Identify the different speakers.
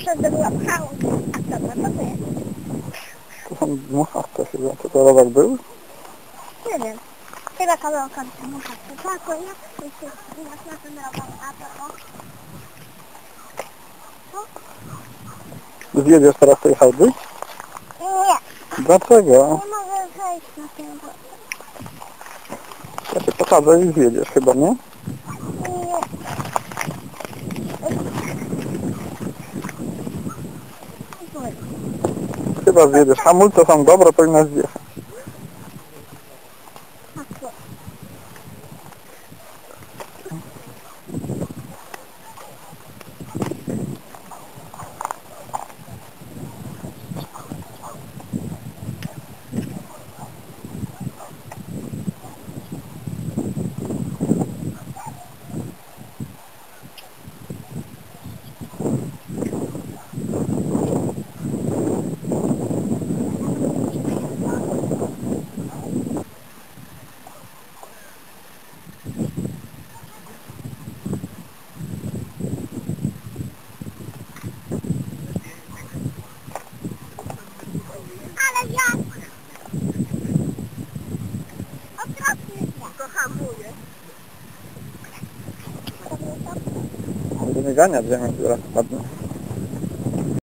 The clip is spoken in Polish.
Speaker 1: wtedy łapał. A co to jest?
Speaker 2: To są dmuchaste chyba. To rowek był?
Speaker 1: Nie wiem. Chyba kawałka dmuchaste. Tak, ja na ten rowek. A to?
Speaker 2: Zjedziesz teraz tej hałdy?
Speaker 1: Nie.
Speaker 2: Dlaczego?
Speaker 1: Nie mogę wejść na ten rowek.
Speaker 2: Ja cię posadzę i zjedziesz chyba, nie?
Speaker 1: Nie.
Speaker 2: Chyba zjedziesz. Hamulce są dobre, powinnaś zjechać.
Speaker 1: Ale ja... Okropnie się. To hamuje.
Speaker 2: Będę mnie ganiać, ziemię, która spadnie.